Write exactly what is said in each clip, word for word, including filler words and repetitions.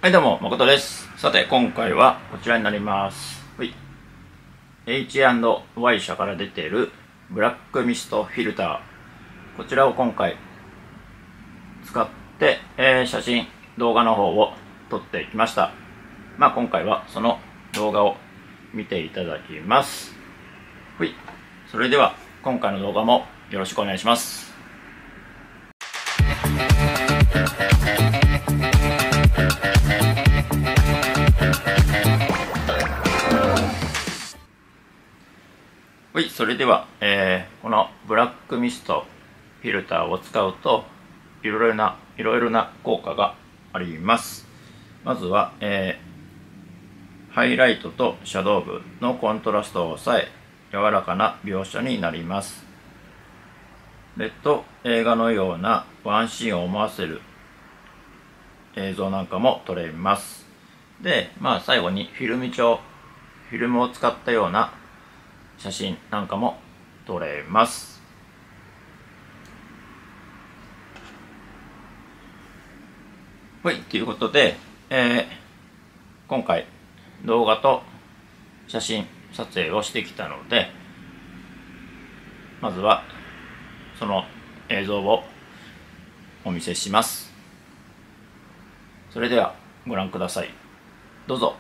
はい、どうも、誠です。さて、今回はこちらになります。はい。エイチアンドワイ 社から出ているブラックミストフィルター。こちらを今回使って、えー、写真、動画の方を撮っていきました。まあ、今回はその動画を見ていただきます。はい。それでは、今回の動画もよろしくお願いします。はい、それでは、えー、このブラックミストフィルターを使うといろいろな、いろいろな効果があります。まずは、えー、ハイライトとシャドウ部のコントラストを抑え、柔らかな描写になります。でと、映画のようなワンシーンを思わせる映像なんかも撮れます。で、まあ最後にフィルム調、フィルムを使ったような写真なんかも撮れます。はい、ということで、えー、今回動画と写真撮影をしてきたので、まずはその映像をお見せします。それではご覧ください。どうぞ。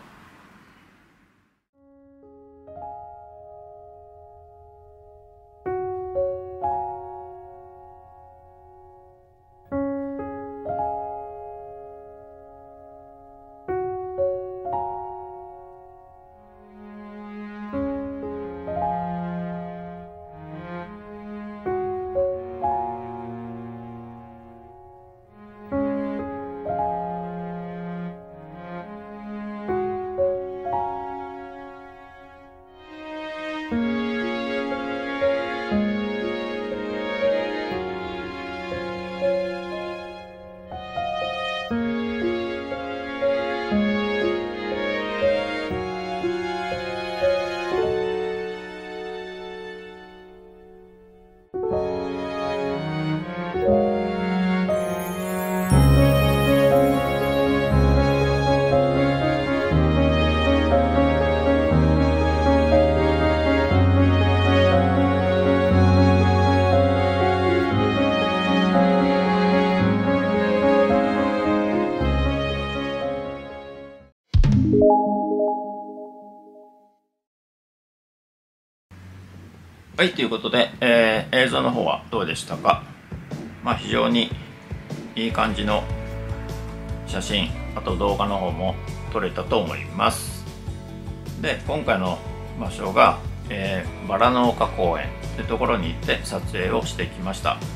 はい、ということで、えー、映像の方はどうでしたか。まあ、非常にいい感じの写真、あと動画の方も撮れたと思います。で、今回の場所が、えー、バラの丘公園というところに行って撮影をしてきました。はい、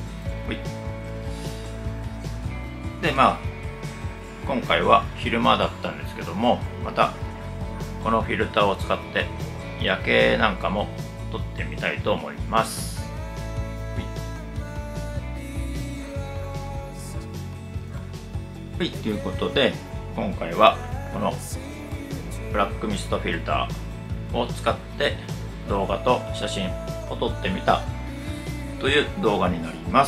で、まあ、今回は昼間だったんですけども、またこのフィルターを使って夜景なんかも撮ってみたいと思います。はい、はい、ということで今回はこのブラックミストフィルターを使って動画と写真を撮ってみたという動画になります。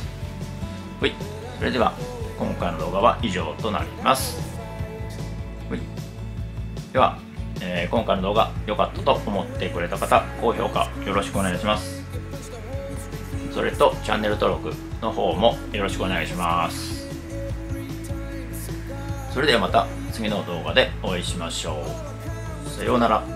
はい、それでは今回の動画は以上となります。はい、ではえー、今回の動画良かったと思ってくれた方、高評価よろしくお願いします。それとチャンネル登録の方もよろしくお願いします。それではまた次の動画でお会いしましょう。さようなら。